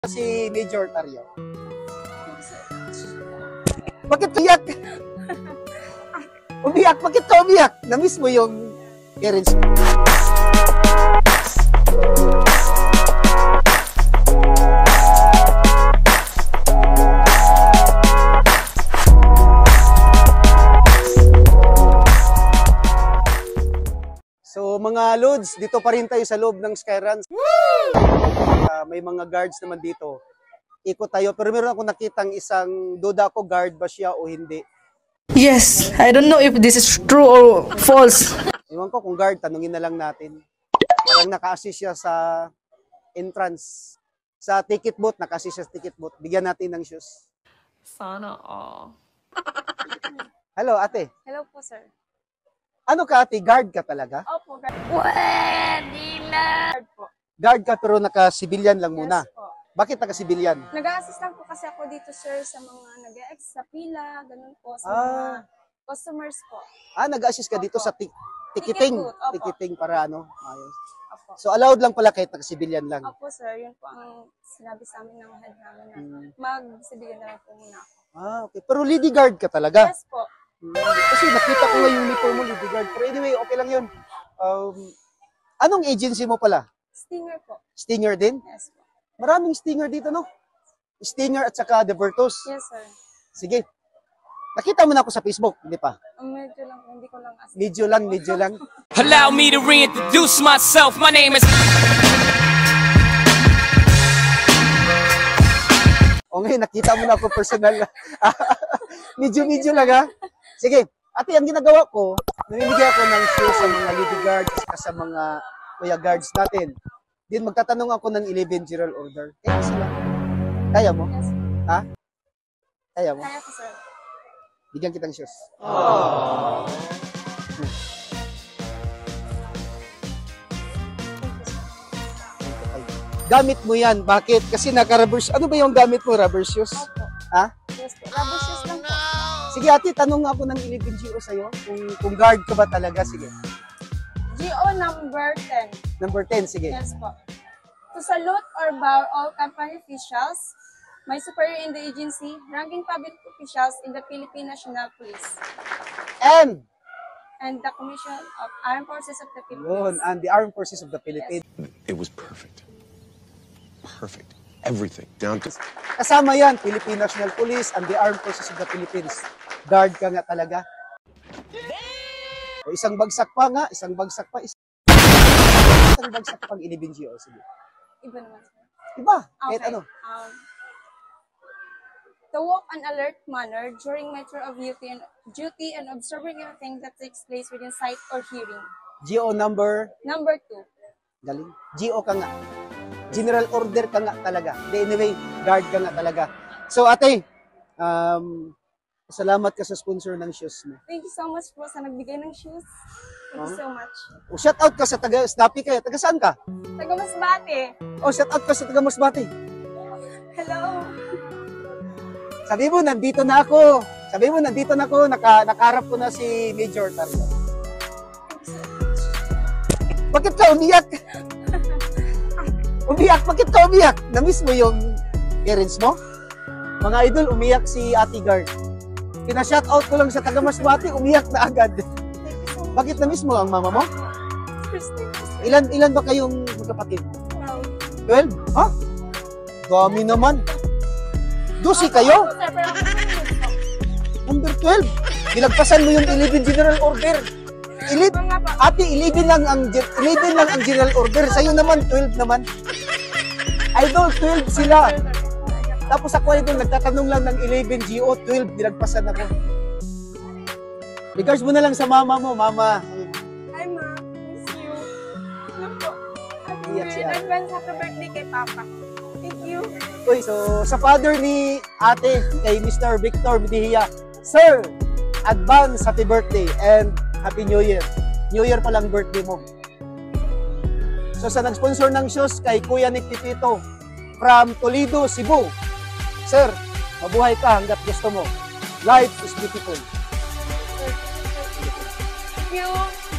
Si Major Tario. Bakit umiyak? Umiyak? Bakit ka umiyak? Na-miss mo yung parents mo. So mga loads, dito pa rin tayo sa loob ng Skyruns. May mga guards naman dito. Ikot tayo, pero meron akong nakitang isang duda ko guard ba siya o hindi. Yes, I don't know if this is true or false. Iwan ko kung guard, tanungin na lang natin. Parang naka-assist siya sa entrance. Sa ticket booth, naka-assist siya sa ticket booth. Bigyan natin ng shoes. Sana all. Hello, ate. Hello po, sir. Ano ka, ate? Guard ka talaga? Opo, guard. Pwede na! Guard po. Guard ka pero naka-civilian lang muna. Yes po. Bakit naka-civilian? Nag-a-assist lang po kasi ako dito, sir, sa mga nag-ex sa pila, ganun po, sa mga customers po. Nag-assist ka dito Opo. sa ticketing. Ticket booth, opo. Ticketing para ano? Ayos. Opo. So allowed lang pala kahit naka-civilian lang. Opo, sir. Yun po ang sinabi sa amin ng head namin na mag-sibigan na lang po muna ako. Okay. Pero lady guard ka talaga? Yes po. Kasi nakita ko nga yung uniform mo, lady guard. Pero anyway, okay lang yun. Anong agency mo pala? Stinger po. Stinger din? Yes po. Maraming Stinger dito, no? Stinger at saka The Virtus. Yes, sir. Sige. Nakita mo na ako sa Facebook, hindi pa? Medyo lang, hindi ko lang assist. Medyo lang. Allow me to reintroduce myself. My name is... O ngayon, nakita mo na ako personal. Medyo lang, ha? Sige. Ate, ang ginagawa ko, namimigay ako ng shoes sa mga lady guards at sa mga kuya guards natin. Then magtatanong ako ng 11 general order. Sila. Kaya mo? Yes, po. Ha? Kaya mo? Kaya po, sir. Bigyan kitang shoes. Gamit mo yan. Bakit? Kasi naka-rubber shoes. Ano ba yung gamit mo? Rubber shoes? Opo. Ha? Yes po. Rubber shoes lang po. Sige ate, tanong ako ng 11 GO sa'yo. Kung guard ka ba talaga? Sige. GO number 10. Number 10, sige. Yes po. To salute or bow all company officials, my superior in the agency, ranking public officials in the Philippine National Police, And and the Commission of Armed Forces of the yun, Philippines. and the Armed Forces of the Philippines. It was perfect. Perfect. Everything. Down to... Kasama yan, Philippine National Police and the Armed Forces of the Philippines. Guard ka nga talaga. O, isang bagsak pa nga, isang bagsak pang 11 GO. Sige. Iba naman, sir. Iba, kahit Okay. ano. To walk an alert manner during matter of duty and observing anything that takes place within sight or hearing. GO number, Number 2. galing. GO ka nga. General order ka nga talaga. Anyway, guard ka nga talaga. So ate, salamat ka sa sponsor ng shoes mo. Thank you so much po sa nagbigay ng shoes. Thank you so much. O, shout out ka sa taga Snappy kayo. Taga saan ka? Taga Masbate. O, shout out ka sa taga Masbate. Hello. Sabi mo, nandito na ako. Nakaharap ko na si Major Tario. Bakit ka umiyak? Bakit ka umiyak? Na-miss mo yung parents mo? Mga idol, umiyak si Ate Guard. Pina-shoutout ko lang sa taga Masbate, umiyak na agad. Bakit na-miss mo ang mama mo? Ilan ba kayong magkapatid? 12? Ha? Dami naman. 12 kayo? Number 12. Nilagpasan mo yung 11 general order. Ate, 11 lang ang general order. Sa'yo naman, 12 naman. Idol, 12 sila. Tapos ako, idol, nagtatanong lang ng 11 GO, 12, nilagpasan ako. Regards mo na lang sa mama mo, mama. Hi, Ma. Miss you. Ano po? Iyak siya. Advance happy birthday kay Papa. Thank you. Uy, so sa father ni ate, kay Mr. Victor Medihia, Sir, advance happy birthday and Happy New Year. New Year pa lang birthday mo. So sa nag-sponsor ng shoes kay Kuya Nick Titito from Toledo, Cebu. Sir, mabuhay ka hanggat gusto mo. Life is beautiful. Thank you.